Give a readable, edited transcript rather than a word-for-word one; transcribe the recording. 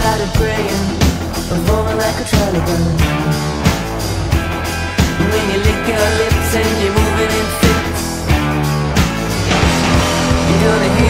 started praying, performing like a Taliban. When you lick your lips and you're moving in fits, you're gonna hear